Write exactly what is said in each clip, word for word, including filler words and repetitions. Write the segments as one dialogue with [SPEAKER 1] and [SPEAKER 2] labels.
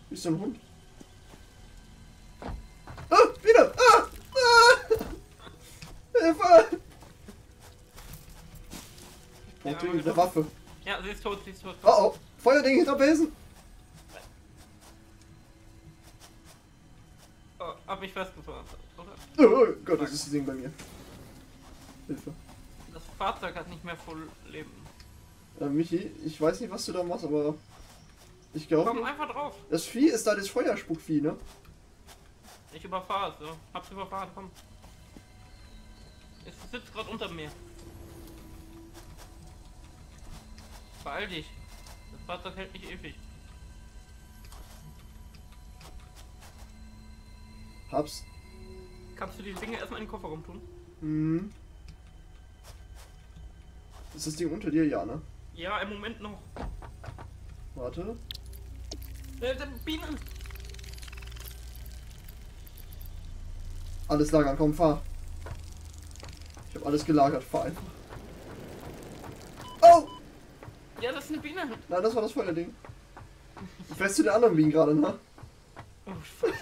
[SPEAKER 1] Ist so ein Hund. Ah, wieder! Ah! Ah! Hilfe! Ich brauche
[SPEAKER 2] Ja,
[SPEAKER 1] eine Waffe.
[SPEAKER 2] Ja, sie ist tot, sie ist tot.
[SPEAKER 1] Oh oh! Feuerding hinter Besen!
[SPEAKER 2] Oh, hab mich festgefahren, oder?
[SPEAKER 1] Oh Gott, das ist das Ding bei mir. Hilfe.
[SPEAKER 2] Das Fahrzeug hat nicht mehr voll Leben.
[SPEAKER 1] Äh, Michi, ich weiß nicht, was du da machst, aber ich glaube,
[SPEAKER 2] Komm einfach drauf.
[SPEAKER 1] das Vieh ist da das Feuerspuckvieh, ne?
[SPEAKER 2] Ich überfahre es, so. Hab's überfahren, komm. Es sitzt gerade unter mir. Beeil dich. Das Fahrzeug hält nicht ewig.
[SPEAKER 1] Hab's.
[SPEAKER 2] Kannst du die Dinge erstmal in den Kofferraum tun?
[SPEAKER 1] Hm. Ist das Ding unter dir? Ja, ne?
[SPEAKER 2] Ja, im Moment noch.
[SPEAKER 1] Warte.
[SPEAKER 2] Äh, der Bienen!
[SPEAKER 1] Alles lagern, komm, fahr. Ich habe alles gelagert, fahr einfach. Oh!
[SPEAKER 2] Ja, das ist eine Biene.
[SPEAKER 1] Nein, das war das Feuerding. Du fährst zu den anderen Bienen gerade, ne?
[SPEAKER 2] Oh, fuck.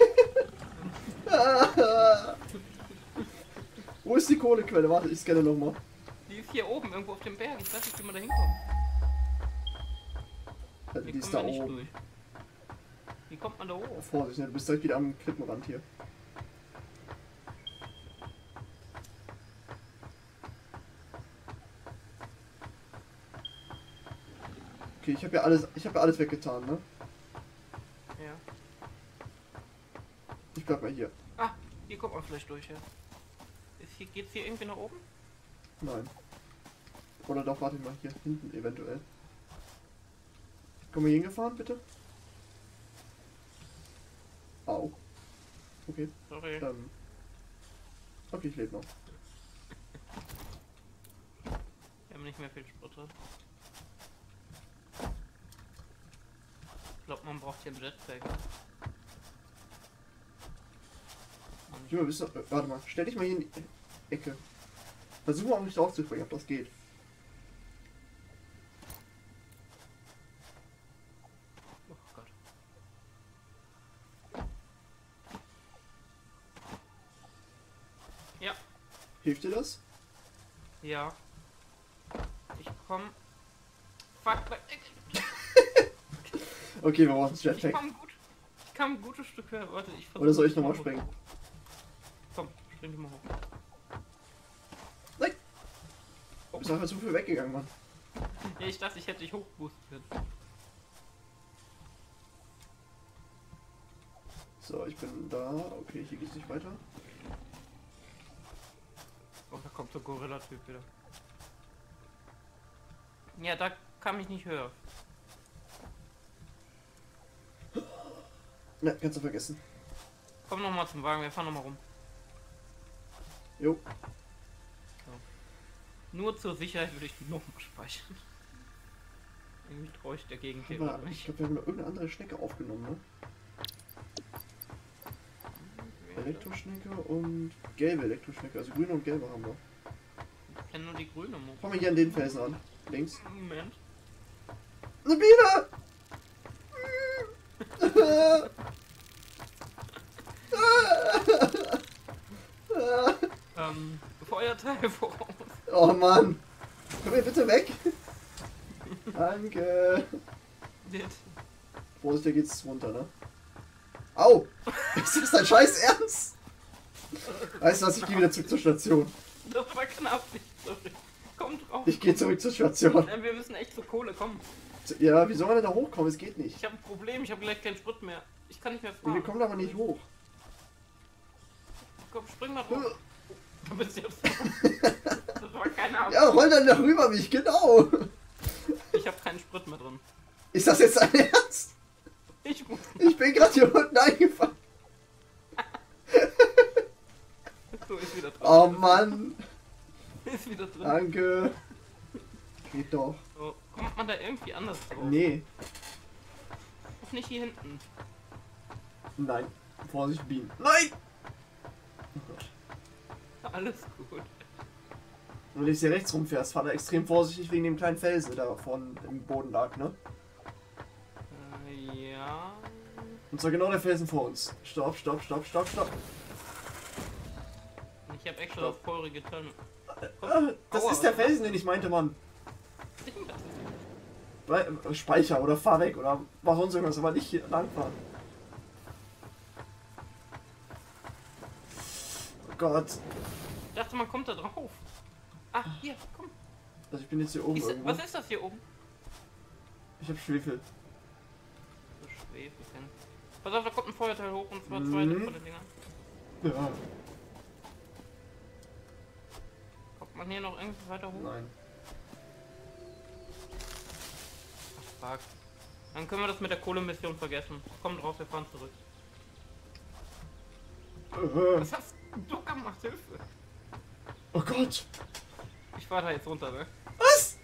[SPEAKER 1] Wo ist die Kohlequelle? Warte, ich scanne nochmal.
[SPEAKER 2] Die ist hier oben, irgendwo auf dem Berg. Ich weiß nicht, wie man da hinkommt.
[SPEAKER 1] Also,
[SPEAKER 2] Hier
[SPEAKER 1] die ist
[SPEAKER 2] kommen
[SPEAKER 1] da
[SPEAKER 2] wir nicht
[SPEAKER 1] oben.
[SPEAKER 2] durch. Wie kommt man da hoch?
[SPEAKER 1] Vorsicht, ne? Du bist direkt wieder am Klippenrand hier. Okay, ich habe ja alles, ich habe ja alles weggetan, ne?
[SPEAKER 2] Ja.
[SPEAKER 1] Ich bleib mal hier.
[SPEAKER 2] Ah, hier kommt man vielleicht durch, ja. Ist hier, geht's hier irgendwie nach oben?
[SPEAKER 1] Nein. Oder doch, warte mal, hier hinten eventuell. Komm mal hier hingefahren, bitte. Au. Okay.
[SPEAKER 2] Sorry.
[SPEAKER 1] Ähm. Okay, ich lebe noch.
[SPEAKER 2] Wir haben nicht mehr viel Sprit drin. Ich glaube, man braucht hier ein Jetpack.
[SPEAKER 1] Junge, bist du, äh, warte mal, stell dich mal hier in die Ecke. Versuch mal, nicht drauf zu springen, ob das geht.
[SPEAKER 2] Oh Gott. Ja,
[SPEAKER 1] Hilft dir das?
[SPEAKER 2] ja. Ich komm. Fuck.
[SPEAKER 1] Okay, wir brauchen das
[SPEAKER 2] Ich
[SPEAKER 1] Jetpack.
[SPEAKER 2] komm gut. Ich kam ein gutes Stück höher. Warte, ich versuch
[SPEAKER 1] Oder soll ich
[SPEAKER 2] mal
[SPEAKER 1] nochmal
[SPEAKER 2] hoch.
[SPEAKER 1] springen?
[SPEAKER 2] Komm, spring du mal hoch.
[SPEAKER 1] Nein! Du bist einfach zu viel weggegangen, Mann.
[SPEAKER 2] Ja, ich dachte, ich hätte dich hochboosten können.
[SPEAKER 1] So, ich bin da. Okay, hier geht's nicht weiter.
[SPEAKER 2] Oh, da kommt so ein Gorilla-Typ wieder. Ja, da kam ich nicht höher.
[SPEAKER 1] Ne, kannst du vergessen.
[SPEAKER 2] Komm noch mal zum Wagen, wir fahren noch mal rum.
[SPEAKER 1] Jo.
[SPEAKER 2] Nur zur Sicherheit würde ich die nochmal speichern. Irgendwie traue ich der Gegend hier
[SPEAKER 1] Aber
[SPEAKER 2] oder
[SPEAKER 1] ich
[SPEAKER 2] nicht.
[SPEAKER 1] glaube, wir haben noch irgendeine andere Schnecke aufgenommen, ne? Elektroschnecke und gelbe Elektroschnecke. Also grüne und gelbe haben wir.
[SPEAKER 2] Ich kenne nur die grüne Mo.
[SPEAKER 1] Fangen wir hier an den Felsen an. Links.
[SPEAKER 2] Moment.
[SPEAKER 1] Eine Biene!
[SPEAKER 2] Ähm, Feuerteil voraus.
[SPEAKER 1] Oh Mann! Komm hier bitte weg! Danke!
[SPEAKER 2] Dit.
[SPEAKER 1] Vorsicht, hier geht's runter, ne? Au! Ist das dein Scheiß Ernst? Weißt du was, ich gehe wieder zurück zur Station.
[SPEAKER 2] Das war knapp. Sorry. Komm drauf.
[SPEAKER 1] Ich gehe zurück zur Station.
[SPEAKER 2] Äh, Wir müssen echt zur Kohle kommen.
[SPEAKER 1] Ja, wie soll man denn da hochkommen? Es geht nicht.
[SPEAKER 2] Ich habe ein Problem, ich habe gleich keinen Sprit mehr. Ich kann nicht mehr
[SPEAKER 1] Wir
[SPEAKER 2] fahren.
[SPEAKER 1] kommen da aber nicht hoch.
[SPEAKER 2] Komm, spring mal drauf. Du bist jetzt. Das war keine Ahnung.
[SPEAKER 1] Ja, roll dann da rüber mich, genau!
[SPEAKER 2] Ich habe keinen Sprit mehr drin.
[SPEAKER 1] Ist das jetzt dein Ernst?
[SPEAKER 2] Ich muss.
[SPEAKER 1] Ich bin gerade hier unten eingefahren.
[SPEAKER 2] So, ist wieder drin.
[SPEAKER 1] Oh Mann!
[SPEAKER 2] Ist wieder drin.
[SPEAKER 1] Danke! Geht doch.
[SPEAKER 2] So, kommt man da irgendwie anders drauf?
[SPEAKER 1] Nee.
[SPEAKER 2] Auch nicht hier hinten.
[SPEAKER 1] Nein. Vorsicht, Bienen. Nein! Oh Gott.
[SPEAKER 2] Alles gut.
[SPEAKER 1] Wenn du jetzt hier rechts rumfährst, fahr da extrem vorsichtig wegen dem kleinen Felsen, der da vorne im Boden lag, ne?
[SPEAKER 2] Äh, ja.
[SPEAKER 1] Und zwar genau der Felsen vor uns. Stopp, stopp, stopp, stopp, stopp.
[SPEAKER 2] Ich habe extra
[SPEAKER 1] Stopp.
[SPEAKER 2] auf feurige Töne.
[SPEAKER 1] Ah, das
[SPEAKER 2] Aua,
[SPEAKER 1] ist der
[SPEAKER 2] was ist
[SPEAKER 1] Felsen, den ich meinte, Mann. Ble- Speicher oder fahr weg oder mach sonst irgendwas, aber nicht hier langfahren. Oh Gott.
[SPEAKER 2] Ich dachte, man kommt da drauf. Ah, hier, komm.
[SPEAKER 1] Also ich bin jetzt hier oben
[SPEAKER 2] Ist,
[SPEAKER 1] irgendwo.
[SPEAKER 2] was ist das hier oben?
[SPEAKER 1] Ich hab Schwefel.
[SPEAKER 2] So Schwefelchen. Pass auf, da kommt ein Feuerteil hoch und zwar zwei
[SPEAKER 1] Mhm.
[SPEAKER 2] von den Dingern.
[SPEAKER 1] Ja.
[SPEAKER 2] Kommt man hier noch irgendwie weiter hoch?
[SPEAKER 1] Nein.
[SPEAKER 2] Ach, fuck. Dann können wir das mit der Kohlemission vergessen. Komm drauf, wir fahren zurück.
[SPEAKER 1] Äh.
[SPEAKER 2] Was hast du gemacht? Hilfe!
[SPEAKER 1] Oh Gott.
[SPEAKER 2] Ich fahr da jetzt runter, ne?
[SPEAKER 1] Was?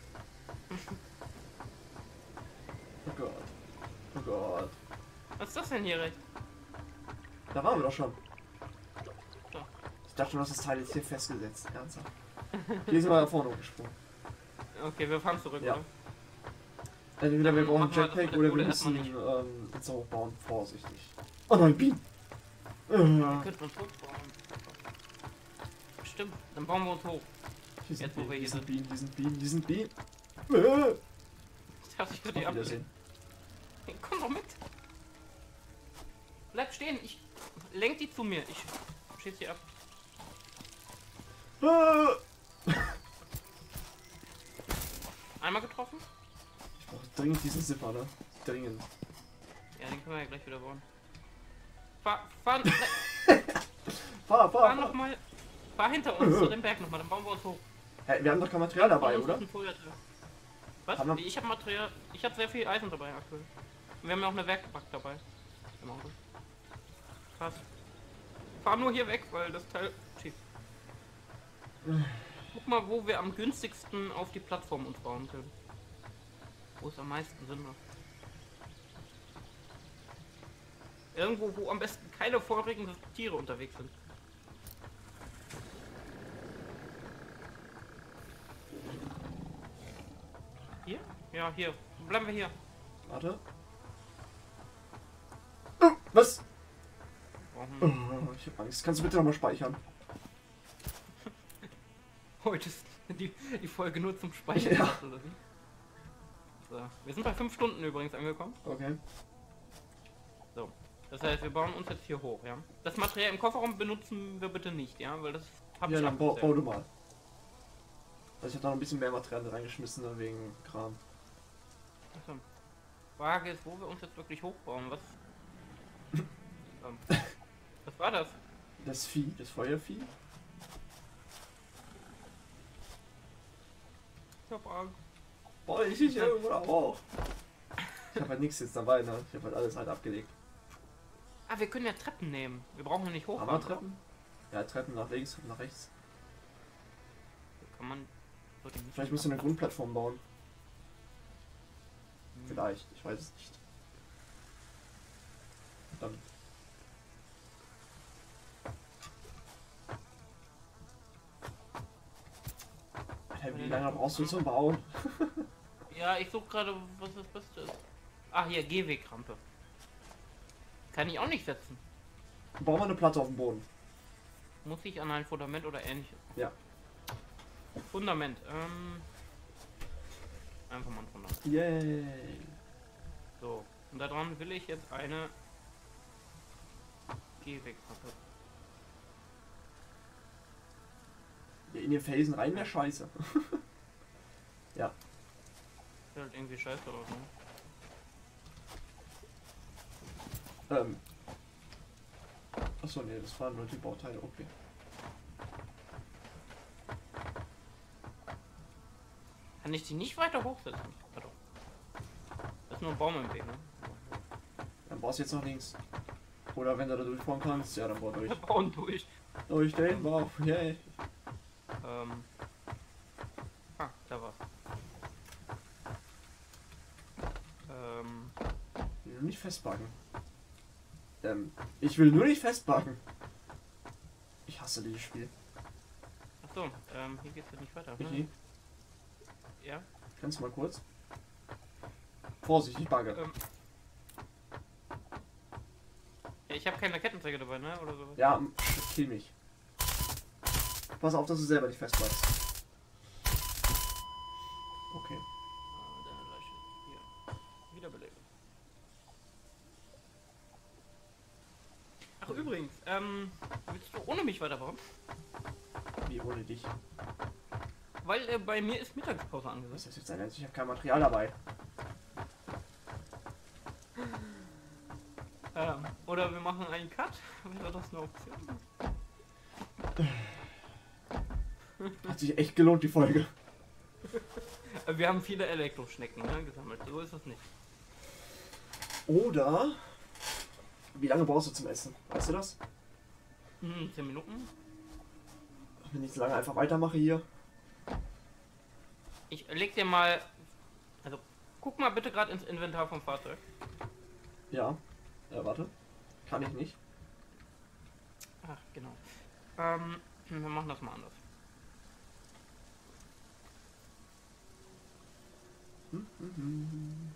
[SPEAKER 1] Oh Gott. Oh Gott.
[SPEAKER 2] Was ist das denn hier rechts?
[SPEAKER 1] Da waren wir doch schon.
[SPEAKER 2] So.
[SPEAKER 1] Ich dachte schon, du hast das Teil jetzt hier festgesetzt. Ernsthaft. Hier sind wir da vorne hochgesprungen.
[SPEAKER 2] Okay, wir fahren zurück,
[SPEAKER 1] Ja.
[SPEAKER 2] oder?
[SPEAKER 1] Entweder wir
[SPEAKER 2] Dann
[SPEAKER 1] brauchen
[SPEAKER 2] machen wir das
[SPEAKER 1] Jetpack
[SPEAKER 2] mit der
[SPEAKER 1] oder wir
[SPEAKER 2] Kohle
[SPEAKER 1] müssen
[SPEAKER 2] erstmal
[SPEAKER 1] ähm, jetzt hochbauen. Vorsichtig. Oh nein, Bienen. Äh,
[SPEAKER 2] Könnten wir uns hochbauen. Stimmt, dann bauen wir uns hoch.
[SPEAKER 1] hier sind
[SPEAKER 2] Jetzt, wo
[SPEAKER 1] Bienen,
[SPEAKER 2] wir
[SPEAKER 1] hier
[SPEAKER 2] hier
[SPEAKER 1] sind
[SPEAKER 2] sind.
[SPEAKER 1] Bienen, hier sind Bienen, hier sind Bienen. Äh.
[SPEAKER 2] Ich hab dich gerade
[SPEAKER 1] Auf
[SPEAKER 2] ab.
[SPEAKER 1] Wiedersehen.
[SPEAKER 2] Hey, komm doch mit. Bleib stehen, ich lenk die zu mir. Ich schieß die ab.
[SPEAKER 1] Äh.
[SPEAKER 2] Einmal getroffen?
[SPEAKER 1] Ich brauche dringend diesen Zipper, ne? Dringend.
[SPEAKER 2] Ja, den können wir ja gleich wieder bauen. Fahr, fahr,
[SPEAKER 1] Fahr, fahr,
[SPEAKER 2] fahr
[SPEAKER 1] fahr.
[SPEAKER 2] nochmal. Fahr hinter uns zu dem Berg nochmal, dann bauen wir uns hoch.
[SPEAKER 1] Hä, wir haben doch kein Material dabei,
[SPEAKER 2] Bauen uns
[SPEAKER 1] oder?
[SPEAKER 2] ein Feuerteil. Was?
[SPEAKER 1] Haben wir-
[SPEAKER 2] Ich habe Material. Ich habe sehr viel Eisen dabei aktuell. Und wir haben ja auch eine Werkbank dabei. Im Auto. Krass. Fahr nur hier weg, weil das Teil schießt. Guck mal, wo wir am günstigsten auf die Plattform uns bauen können. Wo es am meisten Sinn macht. Irgendwo, wo am besten keine feurigen Tiere unterwegs sind. Hier? Ja, hier. Bleiben wir hier.
[SPEAKER 1] Warte. Oh, was?
[SPEAKER 2] Brauchen
[SPEAKER 1] Oh, ich hab Angst. Kannst du bitte nochmal speichern?
[SPEAKER 2] Heute ist die, die Folge nur zum Speichern.
[SPEAKER 1] Ja.
[SPEAKER 2] Oder wie? So. Wir sind bei fünf Stunden übrigens angekommen.
[SPEAKER 1] Okay.
[SPEAKER 2] So. Das heißt, wir bauen uns jetzt hier hoch, ja? Das Material im Kofferraum benutzen wir bitte nicht, ja? Weil das hab
[SPEAKER 1] Ja,
[SPEAKER 2] ich
[SPEAKER 1] dann bau,
[SPEAKER 2] abgezählt.
[SPEAKER 1] bau du mal. Also ich hab da noch ein bisschen mehr Material reingeschmissen, ne, wegen Kram.
[SPEAKER 2] Achso. Frage ist, wo wir uns jetzt wirklich hochbauen. Was? ähm, was war das?
[SPEAKER 1] Das Vieh, das Feuervieh.
[SPEAKER 2] Ich hab Angst.
[SPEAKER 1] Boah, ich ich irgendwo da hoch. Ich hab halt nichts jetzt dabei, ne? Ich hab halt alles halt abgelegt.
[SPEAKER 2] Ah, wir können ja Treppen nehmen. Wir brauchen ja nicht
[SPEAKER 1] Haben wir
[SPEAKER 2] hochfahren.
[SPEAKER 1] Treppen? Ja, Treppen nach links, Treppen nach rechts.
[SPEAKER 2] Kann man. so die nicht-
[SPEAKER 1] Vielleicht musst du eine Grundplattform bauen.
[SPEAKER 2] Hm.
[SPEAKER 1] Vielleicht, ich weiß es nicht. Dann. Alter, wie lange brauchst du zum Bauen?
[SPEAKER 2] Ja, ich suche gerade, was das Beste ist. Ah, hier, Gehwegrampe. Kann ich auch nicht setzen.
[SPEAKER 1] Bau mal eine Platte auf dem Boden.
[SPEAKER 2] Muss ich an ein Fundament oder ähnliches?
[SPEAKER 1] Ja.
[SPEAKER 2] Fundament. Ähm, einfach mal ein Fundament.
[SPEAKER 1] Yay.
[SPEAKER 2] So. Und daran will ich jetzt eine Gehwegrampe.
[SPEAKER 1] Ja, in den Felsen rein wäre scheiße. Ja.
[SPEAKER 2] Sieht halt irgendwie scheiße aus, ne?
[SPEAKER 1] Ähm. Achso, nee, das waren nur die Bauteile, okay.
[SPEAKER 2] Kann ich die nicht weiter hochsetzen? Ja, doch. Das ist nur ein Baum im Weg, ne?
[SPEAKER 1] Dann baust du jetzt nach links. Oder wenn du da durchbauen kannst, ja, dann bau durch.
[SPEAKER 2] Wir bauen durch.
[SPEAKER 1] Durch den Bau, yay.
[SPEAKER 2] Ähm. Ah, da war's. Ähm.
[SPEAKER 1] Ich will nur nicht festbacken. Ähm, ich will nur nicht festbacken. Ich hasse dieses Spiel.
[SPEAKER 2] Achso, ähm, hier geht's jetzt nicht weiter. Ne?
[SPEAKER 1] Michi,
[SPEAKER 2] Ja.
[SPEAKER 1] kannst du mal kurz? Vorsicht, ich bugge.
[SPEAKER 2] Ähm. Ich habe keine Kettensäge dabei, ne? Oder sowas.
[SPEAKER 1] Ja, kill mich. Pass auf, dass du selber nicht festbleibst. Okay.
[SPEAKER 2] Ah, deine Leiche. Hier. Wiederbeleben. Ach übrigens, ähm, willst du ohne mich weiterbauen?
[SPEAKER 1] Wie ohne dich?
[SPEAKER 2] Weil äh, bei mir ist Mittagspause
[SPEAKER 1] Was
[SPEAKER 2] angesagt.
[SPEAKER 1] ist das jetzt sein Ernst? Ich habe kein Material dabei.
[SPEAKER 2] Ähm, oder wir machen einen Cut. Wäre das eine Option?
[SPEAKER 1] Hat sich echt gelohnt, die Folge.
[SPEAKER 2] Äh, Wir haben viele Elektroschnecken, ne, gesammelt. So ist das nicht.
[SPEAKER 1] Oder... Wie lange brauchst du zum Essen? Weißt du das?
[SPEAKER 2] Hm, zehn Minuten.
[SPEAKER 1] Wenn ich so lange einfach weitermache hier.
[SPEAKER 2] Ich leg dir mal. Also, guck mal bitte gerade ins Inventar vom Fahrzeug.
[SPEAKER 1] Ja. Ja, warte. Kann ich nicht.
[SPEAKER 2] Ach, genau. Ähm, wir machen das mal anders.
[SPEAKER 1] Hm, hm, hm.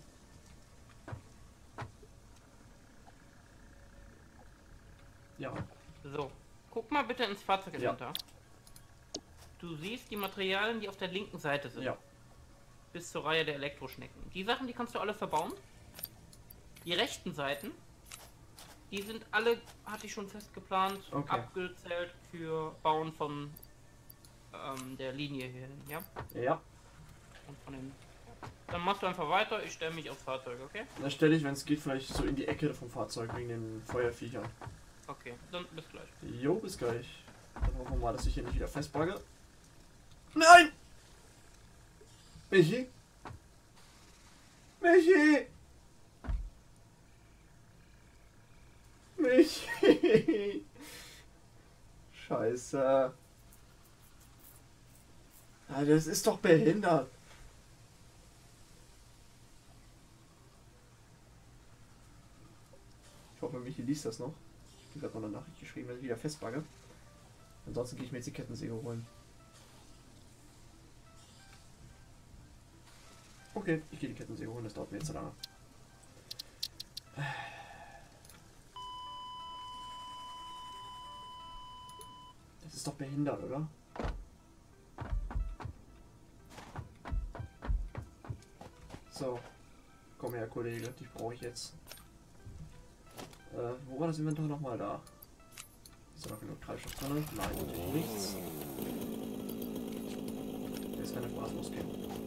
[SPEAKER 1] Ja.
[SPEAKER 2] So, guck mal bitte ins Fahrzeuginventar. Ja. Du siehst die Materialien, die auf der linken Seite sind.
[SPEAKER 1] Ja.
[SPEAKER 2] Bis zur Reihe der Elektroschnecken. Die Sachen, die kannst du alle verbauen. Die rechten Seiten, die sind alle, hatte ich schon fest geplant,
[SPEAKER 1] Okay.
[SPEAKER 2] abgezählt für Bauen von ähm, der Linie hier hin, ja?
[SPEAKER 1] Ja.
[SPEAKER 2] Und von den. Dann machst du einfach weiter, ich stelle mich aufs Fahrzeug, okay?
[SPEAKER 1] Dann stelle ich, wenn es geht, vielleicht so in die Ecke vom Fahrzeug wegen den Feuerviechern.
[SPEAKER 2] Okay, dann bis gleich.
[SPEAKER 1] Jo, bis gleich. Dann hoffen wir mal, dass ich hier nicht wieder festbagge. Nein! Michi? Michi! Michi! Scheiße. Ah, das ist doch behindert. Ich hoffe, Michi liest das noch. Ich habe noch eine Nachricht geschrieben, wenn ich wieder festbagge. Ansonsten gehe ich mir jetzt die Kettensäge holen. Okay, ich gehe die Kettensäge holen, das dauert mir jetzt so lange. Das ist doch behindert, oder? So. Komm her, Kollege, dich brauche ich jetzt. Äh, wo war das Inventar nochmal da? Ist da noch genug Treibstoff drin? Nein, natürlich nichts. Jetzt kann der Spaß losgehen.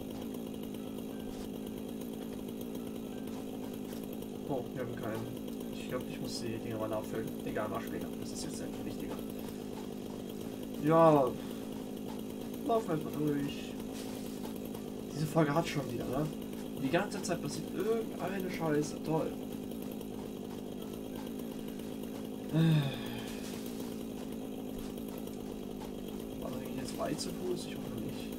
[SPEAKER 1] Oh, wir haben keinen. Ich glaube, ich muss die Dinger mal nachfüllen. Egal, mach später. Das ist jetzt einfach wichtiger. Ja. Laufen wir mal durch. Diese Folge hat schon wieder, ne? Die ganze Zeit passiert irgendeine Scheiße. Toll. War das eigentlich jetzt weit zu Fuß? Ich hoffe nicht.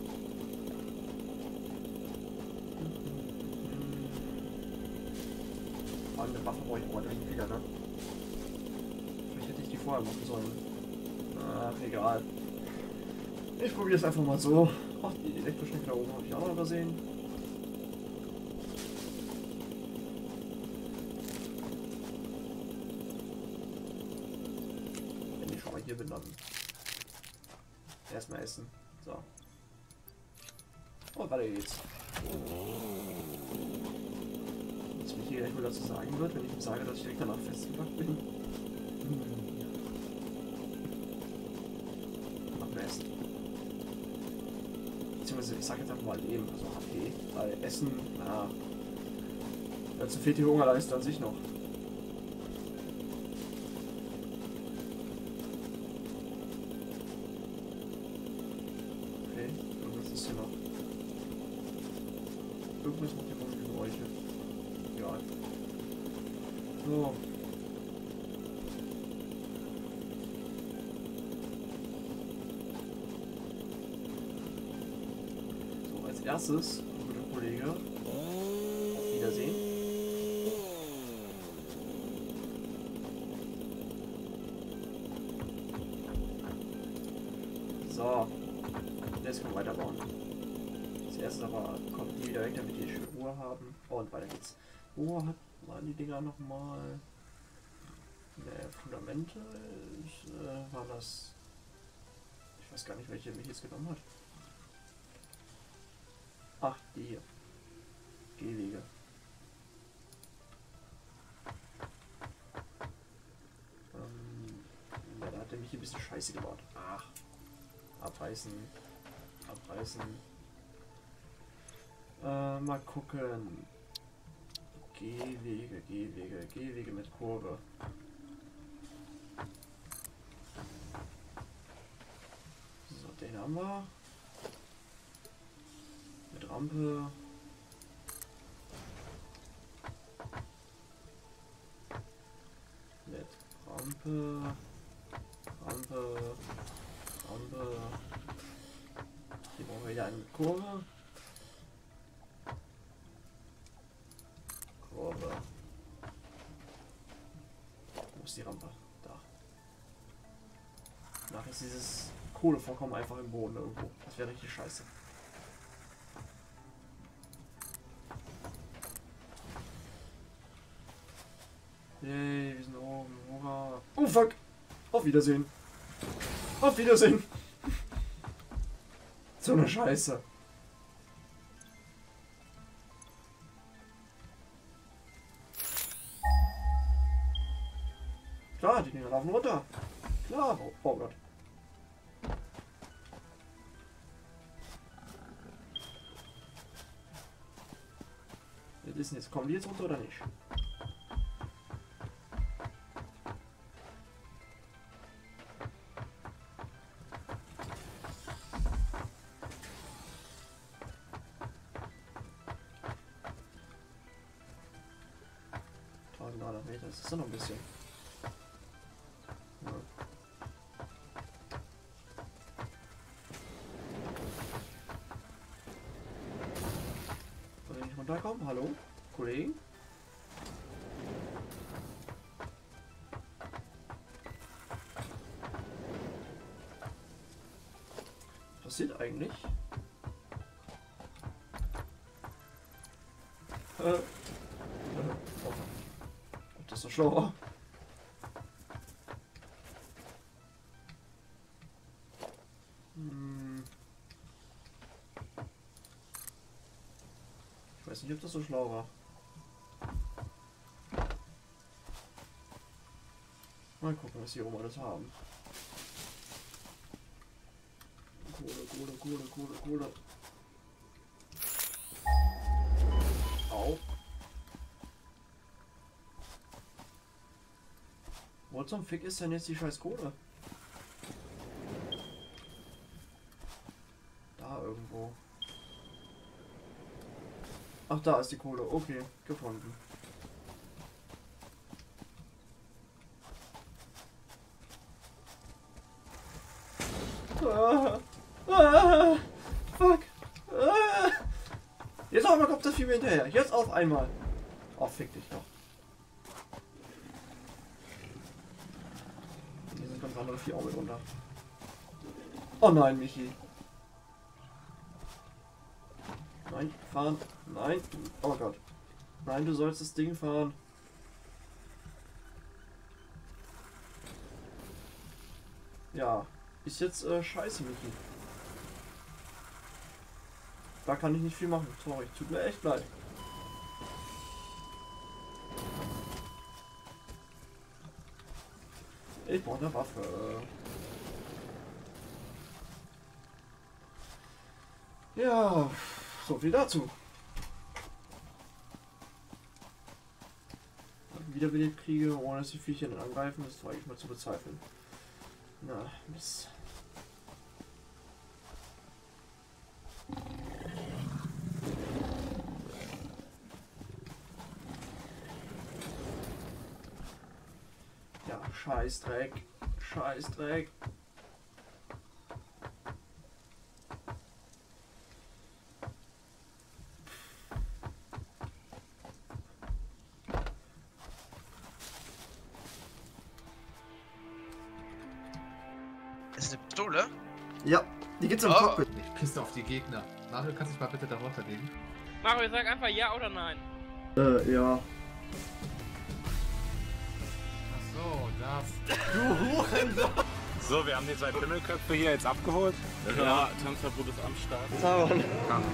[SPEAKER 1] Aber eine Waffe brauche ich auch nicht wieder, ne? Vielleicht hätte ich die vorher machen sollen. Ach, egal. Ich probiere es einfach mal so. Ach, die Elektroschnecke da oben habe ich auch noch übersehen. Wenn ich schon mal hier bin, dann erstmal essen. So. Oh, weiter geht's. Was mich hier gleich wohl dazu sagen wird, wenn ich ihm sage, dass ich direkt danach festgepackt bin. Machen wir Essen. Beziehungsweise ich sag jetzt einfach mal Leben, also H P, weil Essen, na, dazu fehlt die Hungerleiste an sich noch. Okay, und was ist hier noch? Irgendwas macht hier komische Geräusche. Ja. So. So, als erstes, guter Kollege. Auf Wiedersehen. So. Jetzt können wir weiterbauen. Als erstes aber kommt die wieder weg, damit die schön Ruhe haben. Und weiter geht's. Wo hat man die Dinger nochmal? Ne, Fundamente ich, äh, war das. Ich weiß gar nicht, welche mich jetzt genommen hat. Ach, die hier. Gehwege. Ähm, ja, da hat er mich ein bisschen scheiße gebaut. Ach. Abreißen. Abreißen. Äh, mal gucken. Gehwege, Gehwege, Gehwege mit Kurve. So, den haben wir. Mit Rampe. Mit Rampe. Rampe. Rampe. Hier brauchen wir wieder eine Kurve. Kurve. Wo ist die Rampe? Da. Nachher ist dieses Kohlevorkommen einfach im Boden irgendwo. Das wäre richtig scheiße. Yay, wir sind oben. Hurra. Oh fuck! Auf Wiedersehen! Auf Wiedersehen! So eine Scheiße. Klar, die Dinger laufen runter. Klar. Oh, oh Gott. Wir wissen jetzt, kommen die jetzt runter oder nicht? tausendachthundert Meter, das ist ja noch ein bisschen. Ja. Soll ich nicht runterkommen? Hallo? Kollegen? Was passiert eigentlich? Äh. äh. Oh. Das ist so schlauer. Hm. Ich weiß nicht, ob das so schlau war. Mal gucken, was hier oben alles haben. Kohle, Kohle, Kohle, Kohle, Kohle. Au. Wo zum Fick ist denn jetzt die scheiß Kohle? Da irgendwo. Ach, da ist die Kohle. Okay, gefunden. Ah, ah, fuck. Ah. Jetzt auf einmal kommt das Vieh mir hinterher. Jetzt auf einmal. Oh, fick dich doch. Hier sind ganz andere vier auch mit runter. Oh nein, Michi. Nein, fahren. Nein. Oh Gott. Nein, du sollst das Ding fahren. Ja. Ist jetzt äh, scheiße, Michi. Da kann ich nicht viel machen. Sorry, tut mir echt leid. Ich brauche eine Waffe. Ja, so viel dazu. Wiederbelebt kriege, ohne dass die Viecher dann angreifen, das war ich mal zu bezweifeln. Na, Mist. Ja, Scheißdreck. Scheißdreck.
[SPEAKER 3] Ist eine Pistole?
[SPEAKER 1] Ja, die gibt's im
[SPEAKER 3] Oh.
[SPEAKER 1] Cockpit.
[SPEAKER 4] Ich pisse auf die Gegner. Mario, kannst du dich mal bitte darunter legen?
[SPEAKER 2] Mario, sag einfach ja oder nein.
[SPEAKER 1] Äh, ja.
[SPEAKER 4] Ach so. So, das.
[SPEAKER 5] So, wir haben die zwei Pimmelköpfe hier jetzt abgeholt.
[SPEAKER 6] Ja, Tanzverbot ist am Start.
[SPEAKER 1] Sauber.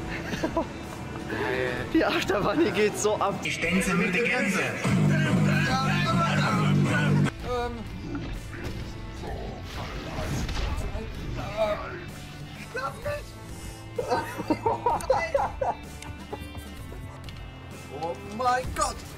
[SPEAKER 1] Die Achterbahn, die geht so ab.
[SPEAKER 5] Die Stenzel mit der Gänse.
[SPEAKER 1] Ähm. Lass mich! Oh mein Gott!